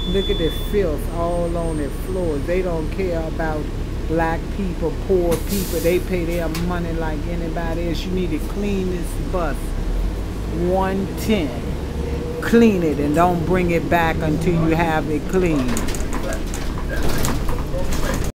Look at the filth all on the floors. They don't care about black people, poor people. They pay their money like anybody else. You need to clean this bus. 110. Clean it and don't bring it back until you have it clean.